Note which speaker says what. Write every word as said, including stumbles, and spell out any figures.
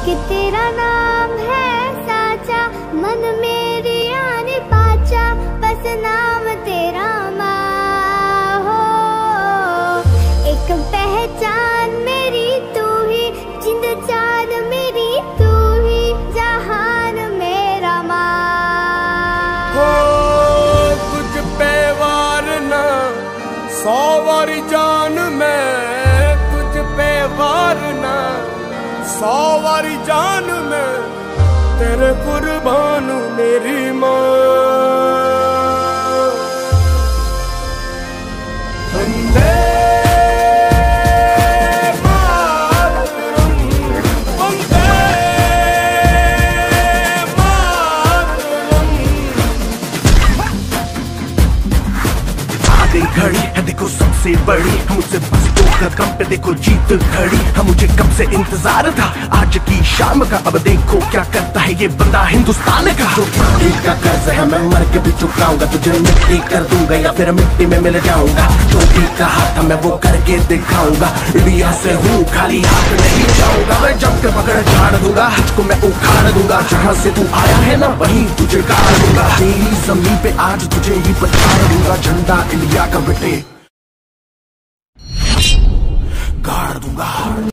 Speaker 1: कि तेरा नाम है साचा, मन मेरी आने पाचा, बस नाम तेरा माँ हो। एक पहचान मेरी तू ही, जिंद जान मेरी तू ही, जहान मेरा माँ
Speaker 2: हो। तुझ पे वार ना सौ वारी जान मैं, तुझ पे वार ना सौ वारी जान में, तेरे कुर्बान मेरी माँ। वंदे मातरम, वंदे मातरम।
Speaker 3: आ गई घड़ी है देखो सबसे बड़ी, मुझसे बस दो कदम पे देखो जीत खड़ी। हम मुझे कब से इंतजार था आज की शाम का, अब देखो क्या करता है ये बंदा हिंदुस्तान का। जो मिट्टी का कर्ज है मैं मर के भी चुकाऊंगा, तुझे मिट्टी कर दूंगा या फिर मिट्टी में मिल जाऊंगा। जो भी कहा था मैं वो करके दिखाऊंगा, इंडिया से हूँ खाली हाथ नहीं जाऊंगा। मैं जब के पकड़ झाड़ दूंगा, तुझको मैं उखाड़ दूंगा, जहाँ से तू आया है ना वहीं तुझे गाड़ दूंगा। तेरी जमीन पे आज तुझे ही पछाड़ दूंगा, झंडा इंडिया का बेटे गाड़ दूंगा।